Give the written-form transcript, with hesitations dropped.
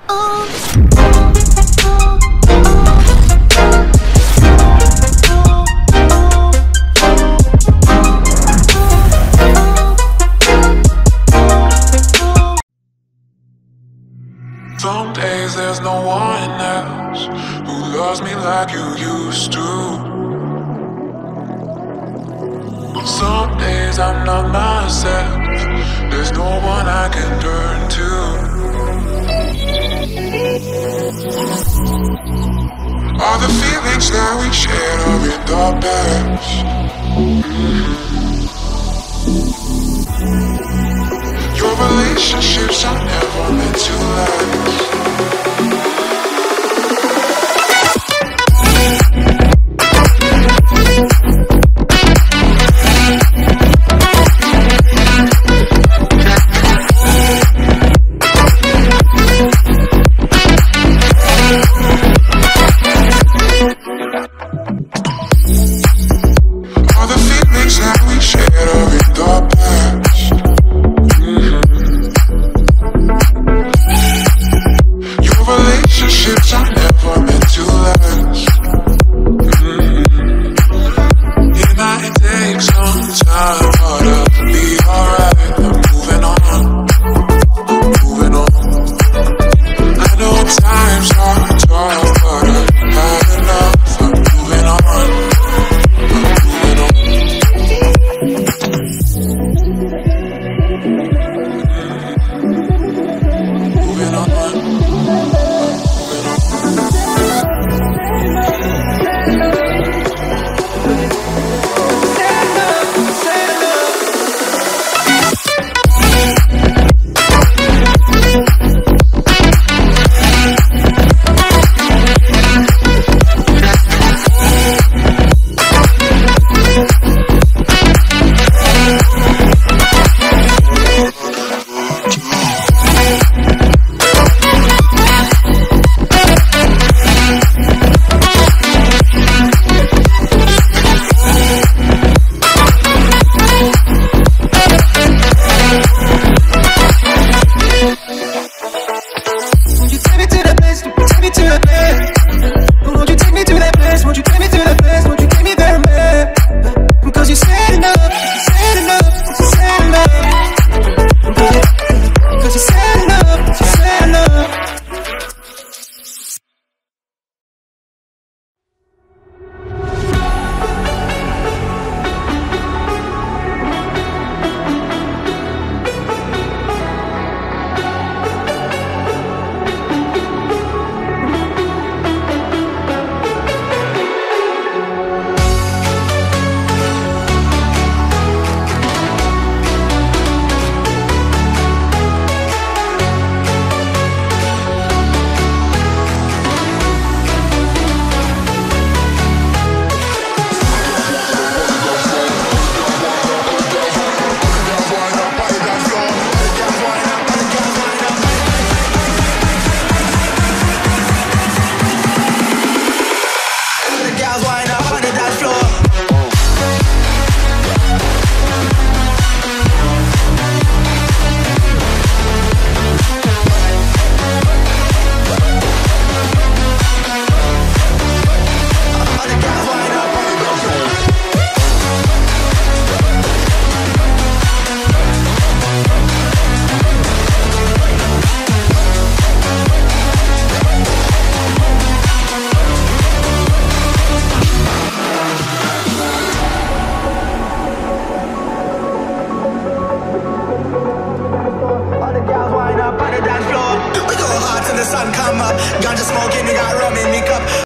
Some days there's no one else who loves me like you used to. Some days I'm not myself, there's no one I can turn to. All the feelings that we shared are in the past. Your relationships are never meant to last. All the feelings that we shared are in the past. Your relationships are never meant to last. It might take some time, but I'll be alright. I'm moving on, moving on. I know times are tough, but I've had enough. I'm moving on, moving on. Moving on.